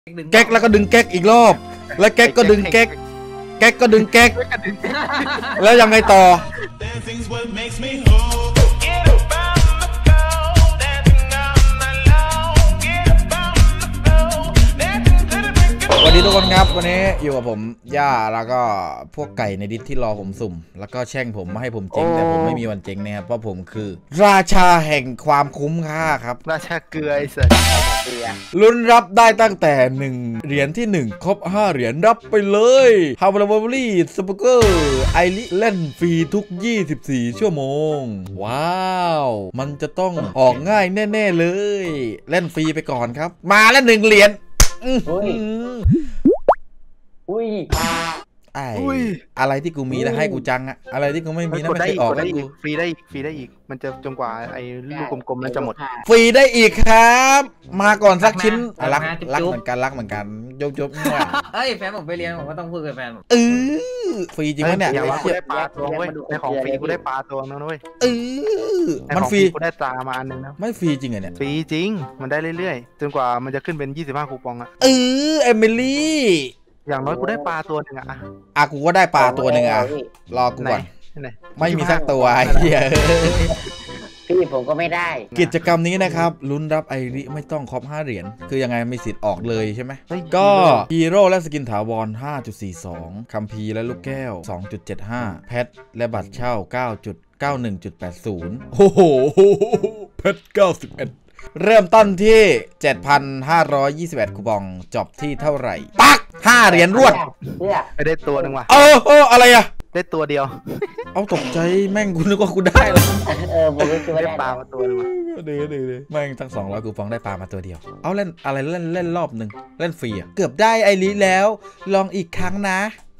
แก๊กแล้วก็ดึงแก๊กอีกรอบแล้วแก๊กก็ดึงแก๊กแก๊กก็ดึงแก๊กแล้วยังไงต่อวันนี้ทุกคนครับวันนี้อยู่กับผมย่าแล้วก็พวกไก่ในดิสที่รอผมสุ่มแล้วก็แช่งผมไม่ให้ผมเจ๊งแต่ผมไม่มีวันเจ๊งนะครับเพราะผมคือราชาแห่งความคุ้มค่าครับราชาเกลือไอ้สัสลุ้นรับได้ตั้งแต่1เหรียญที่1ครบ5เหรียญรับไปเลยฮาวเวอร์บลี่สปูเกอร์ไอริเล่นฟรีทุก24ชั่วโมงว้าวมันจะต้องออกง่ายแน่ๆเลยเล่นฟรีไปก่อนครับมาแล้ว1เหรียญอุ้ยไอ้อะไรที่กูมีแล้วให้กูจังอะอะไรที่กูไม่มีนะไม่เคยออกได้อีกฟรีได้อีกมันจะจนกว่าไอ้ลูกกลมๆนั้นจะหมดฟรีได้อีกครับมาก่อนสักชิ้นรักเหมือนกันจบเฮ้ยแฟนผมไปเรียนผมก็ต้องพูดกับแฟนฟรีจริงไหมเนี่ยอย่างว่ากูได้ปลาตัวเว้ยในของฟรีกูได้ปลาตัวนึงนะเว้ยมันฟรีกูได้ปลามาอันนึงนะไม่ฟรีจริงเหรอเนี่ยฟรีจริงมันได้เรื่อยๆจนกว่ามันจะขึ้นเป็น25คูปองอะเอมิลี่อย่างน้อยกูได้ปลาตัวหนึ่งอะกูก็ได้ปลาตัวหนึ่งอะรอกูก่อนไม่มีสักตัวไอ้เหี้ยพี่ผมก็ไม่ได้กิจกรรมนี้นะครับลุ้นรับไอริไม่ต้องครบ5เหรียญคือยังไงมีสิทธิ์ออกเลยใช่ไหมก็ฮีโร่และสกินถาวร 5.42 คัมภีร์และลูกแก้ว 2.75 แพทและบัตรเช่า 9.91.80 โอ้โหแพท91เริ่มต้นที่ 7,521 คูปองจบที่เท่าไหร่ปัก5เหรียญรวดได้ตัวหนึ่งว่ะอะไรอะได้ตัวเดียวเอาตกใจแม่งกูนึกว่ากูได้แล้วผมก็คือได้ปลามาตัวนึงดีแม่งตั้ง200คูปองได้ปลามาตัวเดียวเอาเล่นอะไรเล่นรอบหนึ่งเล่นฟรีอะเกือบได้ไอริแล้วลองอีกครั้งนะ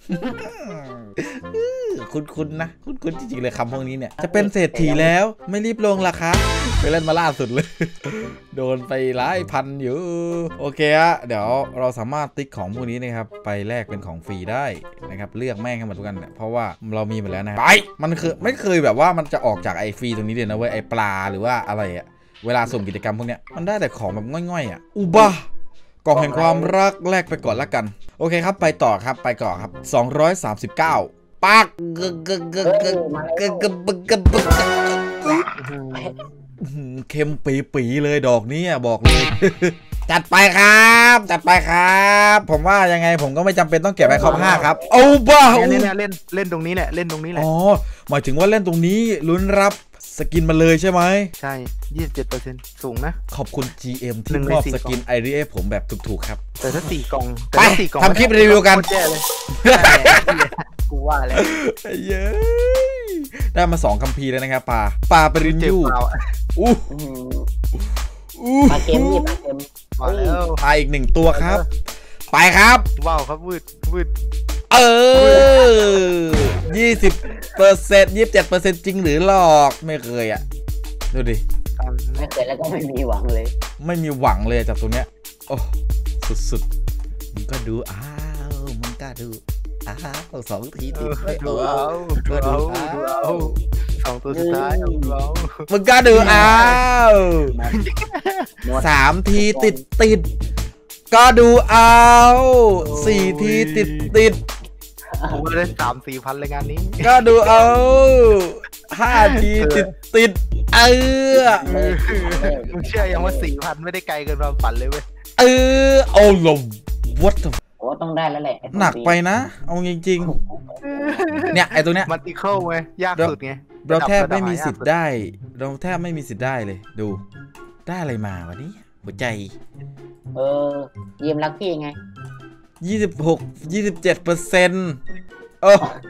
คุ้นนะคุ้นจริงๆเลยคำพวกนี้เนี่ยจะเป็นเศรษฐีแล้วไม่รีบลงล่ะคะไปเล่นมาล่าสุดเลยโดนไปหลายพันอยู่โอเคอะเดี๋ยวเราสามารถติ๊กของพวกนี้นะครับไปแลกเป็นของฟรีได้นะครับเลือกแม่งให้หมดทุกกันเพราะว่าเรามีหมดแล้วนะไปมันคือไม่เคยแบบว่ามันจะออกจากไอฟรีตรงนี้เลยนะเว้ยไอปลาหรือว่าอะไรอะเวลาสุ่มกิจกรรมพวกเนี้ยมันได้แต่ของแบบง่อยๆอะอุบะกล่องแห่งความรักแลกไปก่อนละกันโอเคครับไปต่อครับไปก่อนครับ239ปักเค็มปีเลยดอกนี้บอกเลยจัดไปครับผมว่ายังไงผมก็ไม่จำเป็นต้องเก็บไปครบ5ครับเอาบ้าเนี่ยเล่นตรงนี้แหละอ๋อหมายถึงว่าเล่นตรงนี้ลุ้นรับสกินมาเลยใช่ไหมใช่ 27% สูงนะขอบคุณ GM ที่มอบสกินไอริเอผมแบบถูกๆครับแต่ถ้า4 กล่องไปทำคลิปรีวิวกันกูว่าแล้วเย้ได้มา2คัมภีร์แล้วนะครับปลาปริญญูปลาเค็มมาแล้วปลาอีก1ตัวครับไปครับว้าวครับวืด 27%จริงหรือหลอกไม่เคยอ่ะดูดิไม่เคยแล้วก็ไม่มีหวังเลยจากตรงเนี้ยโอ้สุดๆมันก็ดูมันก็ดู2 ทีติดก็ดู2 ตัวสุดท้ายมันก็ดู3 ทีติดก็ดู4 ทีติดผมได้3-4 พันเลยงานนี้ก็ดู5 ทีติดมึงเชื่อยังว่า4,000ไม่ได้ไกลเกินความฝันเลยเว้ยเอาลมวัดโอ้ต้องได้แล้วแหละหนักไปนะเอาจริงๆเนี่ยไอตัวเนี้ยมันติเคิลไงยากสุดไงเราแทบไม่มีสิทธิ์ได้เลยดูได้อะไรมาวะนี่หัวใจเยี่ยมรักพี่ไง 27%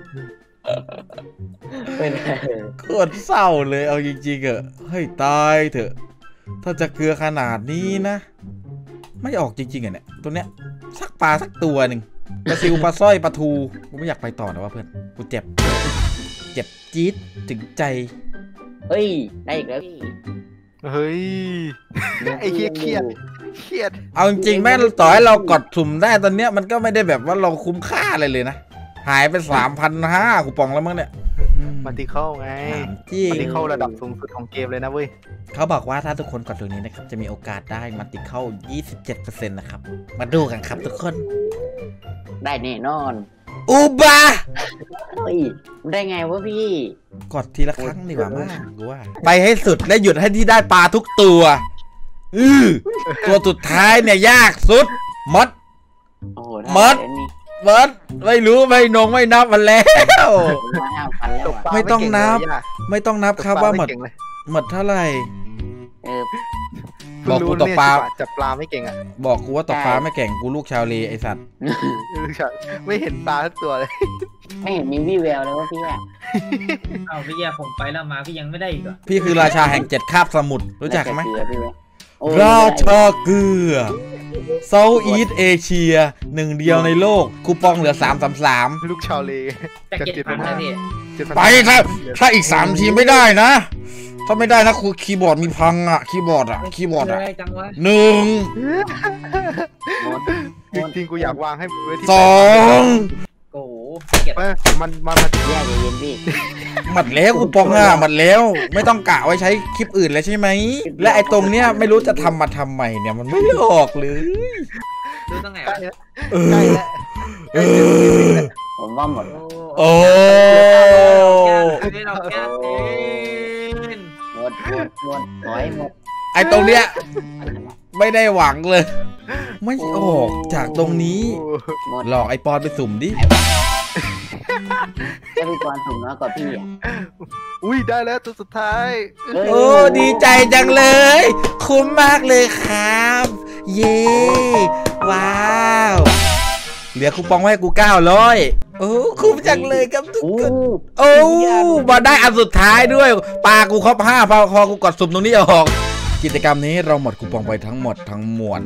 โคตรเศร้าเลยเอาจริงๆให้ตายเถอะถ้าจะเกลือขนาดนี้นะไม่ออกจริงๆเนี่ยตัวเนี้ยสักปลาสักตัวหนึ่งปลาซิวปลาสร้อยปลาทูกูไม่อยากไปต่อนะว่าเพื่อนกูเจ็บจี๊ดถึงใจเฮ้ยได้อีกแล้วพี่เฮ้ยไอ้เครียดเอาจริงๆแม่ต่อให้เรากดสุ่มได้ตอนเนี้ยมันก็ไม่ได้แบบว่าเราคุ้มค่าอะไรเลยนะหายไป 3,500 คูปองแล้วมั้งเนี่ยมันติเข้าไงจริงมันติเข้าระดับสูงสุดของเกมเลยนะเว้ยเขาบอกว่าถ้าทุกคนกดตรงนี้นะครับจะมีโอกาสได้มันติเข้า 27% นะครับมาดูกันครับทุกคนได้แน่นอนอุบาเฮ้ยได้ไงวะพี่กดทีละครั้งดีกว่ามากกูว่าไปให้สุดและหยุดให้ที่ได้ปลาทุกตัวตัวสุดท้ายเนี่ยยากสุดมดโอ้โหมด มดไม่รู้ไม่นับมันแล้วมา5,000แล้วตกปลาไม่ต้องนับเก่งเลยไม่ต้องนับครับว่าหมดตกปลไเก่งเลยหมดเท่าไหร่เออบอกกูตกปลาจับปลาไม่เก่งอ่ะบอกกูว่าตกปลาไม่แข่งกูลูกชาวเลไอสัตว์ไม่เห็นปลาทั้งตัวเลยไม่เห็นมีวี่แววเลยว่าพี่อะเอาพี่แย่ผมไปแล้วมาพี่ยังไม่ได้อีกเหรอพี่คือราชาแห่ง7 คาบสมุทรรู้จักไหมเกลือพี่เว้ยโอ้ราชาเกลือเซาท์อีสเอเชียหนึ่งเดียวในโลกคูปองเหลือ333 ลูกชาวเลจาก7,000นะพี่ไปถ้าอีก3ทีไม่ได้นะ ถ้าไม่ได้นะครูคีย์บอร์ดมีพังอ่ะคีย์บอร์ดอ่ะเลยจังวะหนึ่งหมดจริงๆกูอยากวางให้ไว้ที่สองโอ้โหเกลียดมันแย่ใจเย็นพี่หมดแล้วคูปองอ่ะหมดแล้วไม่ต้องกะไว้ใช้คลิปอื่นแล้วใช่ไหมและไอ้ตรงเนี้ยไม่รู้จะทำมาทำไมเนี่ยมันไม่ออกเลยดูตั้งไงใกล้วะแล้วเอใกล้อแล้วเออผมว่าหมดโอ้ไม่เราแก้เองหมดหอยหมดไอ้ตรงเนี้ยไม่ได้หวังเลย ไม่ออกจากตรงนี้หมดหลอกไอปอนไปสุ่มดิจะพี่กรสุ่มน้อยกว่าพี่อ่ะอุ้ยได้แล้วตัวสุดท้ายเฮ้ยโอ้ดีใจจังเลย คุ้มมากเลยครับ เย้ว้าวเหลือคูปองไว้ให้กู900โอ้คุ้มจังเลยครับทุกโอ้คนโอ้มาได้อันสุดท้ายด้วยปลากูครบ5พอกูกดสุ่มตรงนี้ออกกิจกรรมนี้เราหมดคูปองไปทั้งหมดทั้งมวล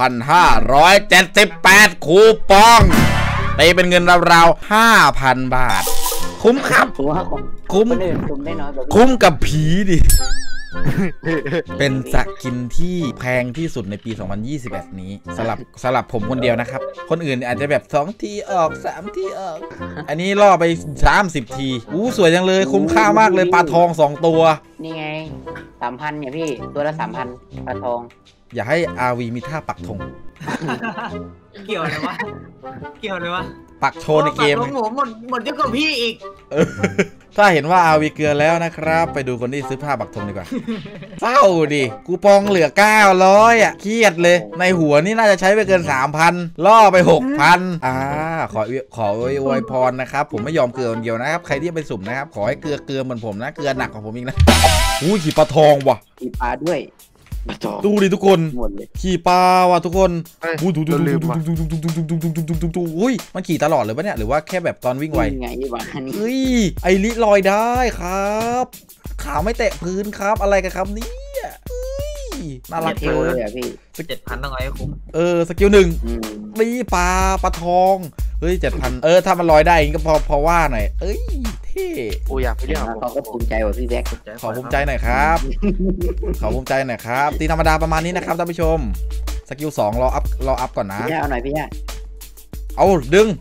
6,578 คูปองตีเป็นเงินราวๆ 5,000 บาท คุ้มครับผมว่าคนคุ้มอื่นสุ่มได้น้อยกว่าพี่คุ้มกับผีดิ เป็นสกินที่แพงที่สุดในปี 2021 นี้สำหรับผมคนเดียวนะครับ คนอื่นอาจจะแบบ2ทีออก3ทีออก อันนี้ล่อไป30ทีสวยจังเลยคุ้มค่ามากเลยปลาทอง2ตัวนี่ไง3,000เนี่ยพี่ตัวละ3,000ปลาทองอย่าให้ RV มีท่าปักธงเกี่ยวเลยวะเกี่ยวเลยวะปักโชว์ในเกมโอ้โหหมดเยอะกว่าพี่อีกถ้าเห็นว่า RV เกลือแล้วนะครับ ไปดูคนที่ซื้อผ้าปักธงดีกว่า เศร้าดิกูปองเหลือ900อ่ะเครียดเลย ในหัวนี่น่าจะใช้ไปเกิน 3,000 ล่อไป 6,000ขออวยพรนะครับ ผมไม่ยอมเกลือคนเดียวนะครับ ใครที่ไปสุ่มนะครับ ขอให้เกลือเหมือนผมนะ เกลือหนักกว่าผมอีกนะอู้ขี่ปลาทองว่ะมีปลาด้วยปลาทองดูดิทุกคนหมดเลยขี่ปลาว่ะทุกคนเฮ้ยอู้ดูเราลืมว่ะอุ้ยมันขี่ตลอดเลยปะเนี่ยหรือว่าแค่แบบตอนวิ่งไวนี่ไงวะนี่เฮ้ยไอริลอยได้ครับขาไม่แตะพื้นครับอะไรกันครับเนี่ยเฮ้ยน่ารักเทเลวย เลยอ่ะพี่ 7,000ต้องเอาให้คุ้มสกิลหนึ่งอืมนี่ปลาทองเฮ้ย7,000ถ้ามันลอยได้อย่างงี้ก็พอว่าหน่อยเอ้ยเท่กูอยากไปเรียกเขาก็ภูมิใจกว่าพี่แบ็คขอภูมิใจหน่อยครับ ขอภูมิใจหน่อยครับตีธรรมดาประมาณนี้นะครับท่านผู้ชมสกิล2รออัพก่อนนะพี่ย่าเอาหน่อยพี่ย่าเอาดึง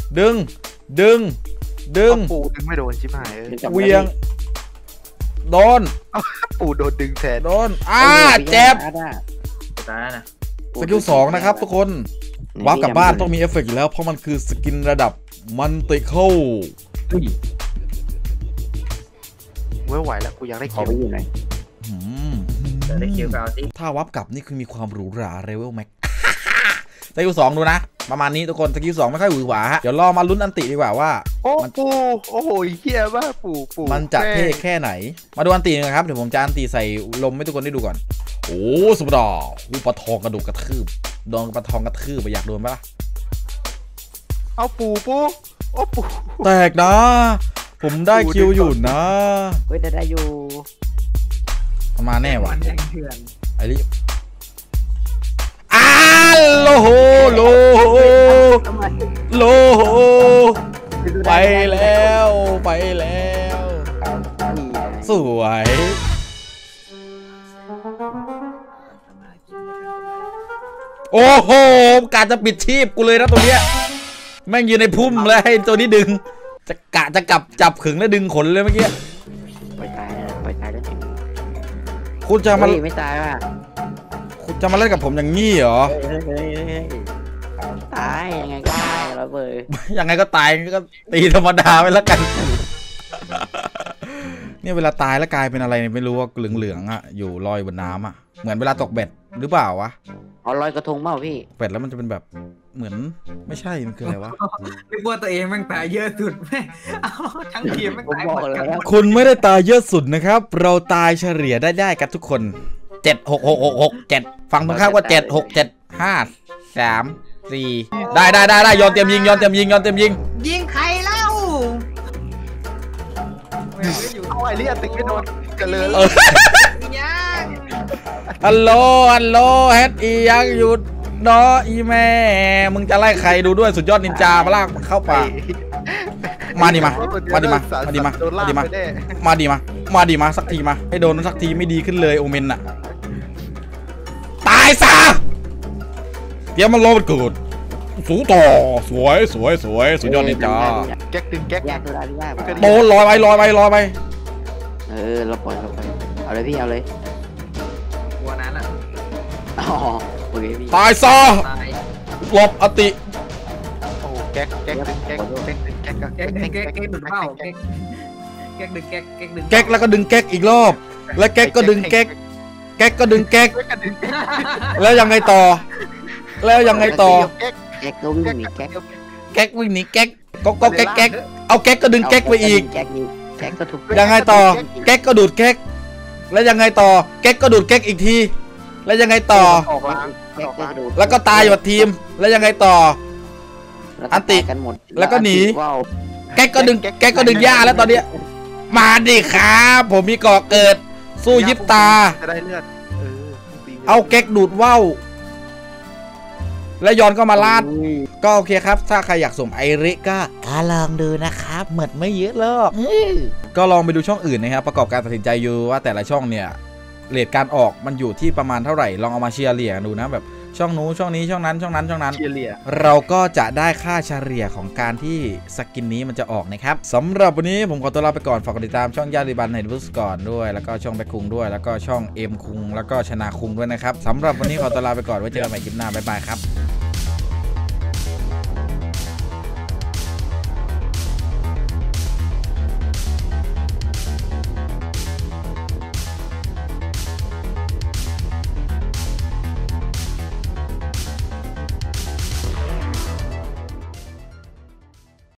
ปูดึงไม่โดนชิบหายดึงกลับมาเวียงโดนปูโดนดึงแทนโดนพี่เจ็บอาด้าตายแล้วนะสกิล2นะครับทุกคนวาร์ปกลับบ้านต้องมีเอฟเฟกต์อยู่แล้วเพราะมันคือสกินระดับมันติเข้าไม่ไหวแล้วกูอยากได้ขอเข็มไปอยู่หน่อยเดี๋ยวได้คิวไปเอาสิถ้าวาร์ปกลับนี่คือมีความหรูหราเรเวลแม็ก สกิล2ดูนะ ประมาณนี้ทุกคนสกิล2ไม่ค่อยหวือหวาฮะเดี๋ยวรอมาลุ้นอันติดีกว่าว่าโอ้ปูโอ้โหเฮี้ยมากปูมันจะเท่แค่ไหน มาดูอันติกันครับเดี๋ยวผมจะอันติใส่ลมให้ทุกคนได้ดูก่อนโอ้สุดยอดปลาทองกระดูกกระทืบโดนปลาทองกระทืบไปอยากโดนปะล่ะเอาปูโอ้ปูแตกนะ ผมได้คิวอยู่นะเฮ้ยจะได้อยู่มาแน่ว่ะมันแดงเถื่อนไอ้ลิโลโหโลไปแล้วไปแล้ว สวย โอ้โหการจะปิดชีพกูเลยนะตัวเนี้ยแม่งอยู่ในพุ่มแล้วให้ตัวนี้ดึงจะกลับจับขึงแล้วดึงขนเลยเมื่อกี้ปล่อยตายแล้วปล่อยตายแล้วคุณจะมาเฮ้ยไม่ตายว่ะคุณจะมาเล่นกับผมอย่างนี้เหรอเฮ้ยตายยังไงก็ตายแล้วเบยยังไงก็ตายก็ตีธรรมดาไปแล้วกัน เนี่ยเวลาตายแล้วกลายเป็นอะไรเนี่ยไม่รู้ว่าเหลืองๆอ่ะอยู่ลอยบนน้ำอ่ะเหมือนเวลาตกเบ็ดหรือเปล่าวะเอาลอยกระทงเปล่าพี่เบ็ดแล้วมันจะเป็นแบบเหมือนไม่ใช่มันคืออะไรวะนึกว่าตัวเองแม่งตายเยอะสุดแม่งเอาทั้งทีมแม่งผมตายบหอมกดแล้วคุณไม่ได้ตายเยอะสุดนะครับ เราตายเฉลี่ยได้กันทุกคน7 6 6 6 6 7ฟังตรงข้ามว่า7 6 7 5 3 4ได้ยอนเตรียมยิงยิงใครเล่าแม่งไม่อยู่เอาไอ้เลี่ยติดไม่โดนเจริญยังฮัลโหลเฮดอียังหยุดเนาะอีแม่มึงจะไล่ใครดูด้วยสุดยอดนินจามาลากเข้าป่ามาดิมาสักทีมาให้โดนสักทีไม่ดีขึ้นเลยโอเมนอะตายซะเดี๋ยวมันรอมันเกิดสูต่อสวยสุดยอดนินจาแก๊กดึงแก๊กยากตัวอะไรยากโตลอยไปเราปล่อยเอาเลยพี่เอาเลยตัวนั้นอ่ะอ๋อโอเคพี่ตายซะตายหลบอติโอ้แก๊กดึงแก๊กแก๊กดึงแก๊กแก๊กดึงเป้าแก๊กดึงแก๊กดึงแก๊กแล้วก็ดึงแก๊กอีกรอบแล้วแก๊กก็ดึงแก๊กก็ดึงแก๊กแล้วยังไงต่อแก๊กก็วิ่งหนีแก๊กแก๊กวิ่งหนีแก๊กก็แก๊กเอาแก๊กก็ดึงแก๊กไปอีกแก๊กก็ถูกยังไงต่อแก๊กก็ดูดแก๊กแล้วยังไงต่อแก๊กก็ดูดแก๊กอีกทีแล้วยังไงต่อออกล้างแก๊กก็ดูดแล้วก็ตายอยู่กับทีมแล้วยังไงต่อ อันติกันหมดแล้วก็หนีว้าวแก๊กก็ดึงหญ้าแล้วตอนเนี้ยมาดิครับผมมีก่อเกิดสู้ยิบตาจะได้เลือดตีเอาแก๊กดูดว่าวแล้วย้อนก็มาลาดก็โอเคครับถ้าใครอยากสุ่มไอริก็ลองดูนะครับเหมือนไม่เยอะหรอกก็ลองไปดูช่องอื่นนะครับประกอบการตัดสินใจอยู่ว่าแต่ละช่องเนี่ยเรทการออกมันอยู่ที่ประมาณเท่าไหร่ลองเอามาเชียร์เลี่ยดูนะแบบช่องนู้นช่องนี้ช่องนั้นเชียร์เลียเราก็จะได้ค่าเฉลี่ยของการที่สกินนี้มันจะออกนะครับสำหรับวันนี้ผมขอตัวลาไปก่อนฝากกดติดตามช่องญาติบันในดูสก่อนด้วยแล้วก็ช่องแบคคุงด้วยแล้วก็ช่องเอ็มคุงแล้วก็ชนะคุงด้วยนะครับสำหรับวันนี้ขอตัวลาไปก่อนไว้เจอกันใหม่คลิปหน้าบ๊ายบายครับ